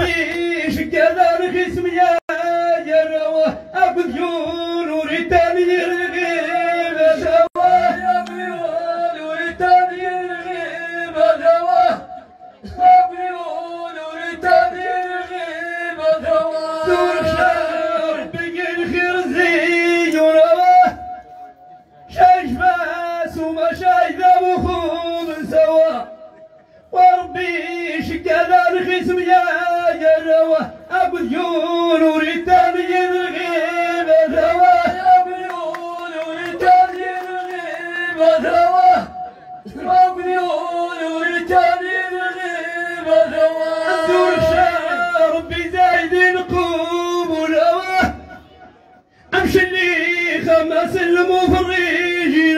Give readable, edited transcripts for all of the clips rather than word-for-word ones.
ربي شكانا رخيص يا جروة أبو ديون وريتاني الغيب سوا يا بيون وريتاني الغيب سوا بيون وريتاني الغيب سوا دور شهر بقي الخير زي وروا شايف باس وما شايف وخوض سوا وربي شكانا رخيص يا جروة أبو ديون وريتاني الغيب سوا يا بيون وريتاني الغيب سوا أبو ديون وريتاني الغيب سوا دور شهر ربي زايدين قبولوا أمشي اللي خمس المفرجين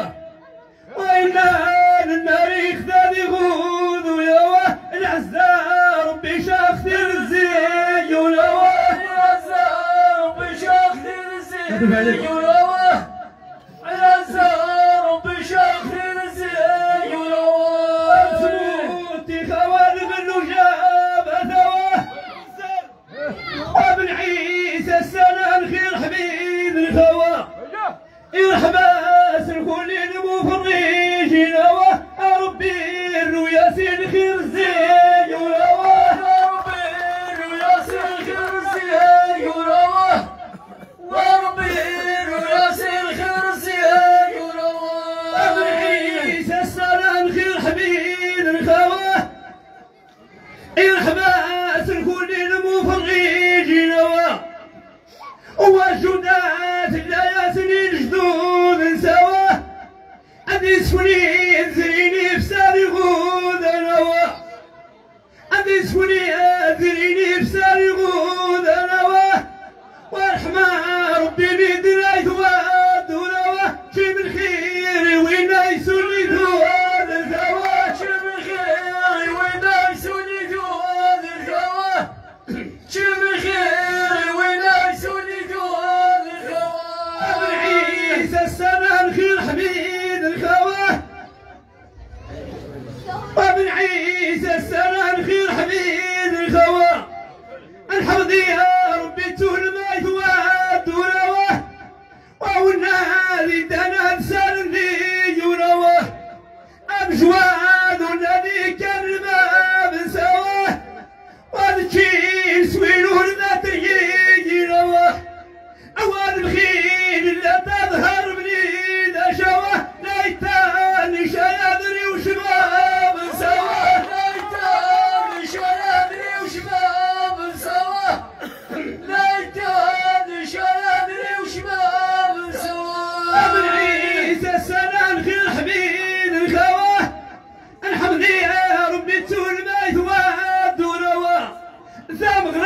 وإنا للناريخ ذا يغوض ويوا العزة ربي شاخت الزي ولوا العزة ربي شاخت الزي ولوا العزة ربي شاخت الزي ولوا سموتي خوالف النجاب ثوا وابن عيسى السنة الخير حبيب الخوا يرحباس الكل المفرجين ربي الرياسين خير زي وروا ربي الرياسين خير زي وروا وربي الرياسين خير زي وروا ابن عيسى السلام خير حبيب الخوا يرحباس الكل المفرجين وجدات اللياسين جدود سوا أدي سوني زريني بساري غود نوا أدي سوني زريني بساري غود نوا ورحمة ربي بيدنا يثواد نوا شيب الخير وين يسوني ثواد الثوا شيب الخير وين يسوني ثواد الثوا شيب الخير وين يسوني ثواد الثوا أبو عيسى السنة الخير حبيب الخوا وابن عيسى السنة الخير حبيب الخوا الحمد يا ربي تول ما يثواد ونواه والنادي دنا تسالم لي ونواه أبجواد والنادي كان الباب سواه والكيل سويلون لا تجي نواه أوان الخيل لا تظهر مني ذا شواه ليتاني شيادري وشباب سوا ليتاني شيادري وشباب سوا ليتاني شيادري وشباب سوا ابن عيسى السلام خير حبيب الخوا الحمد يا ربي تول ما يثواد ونوا ثام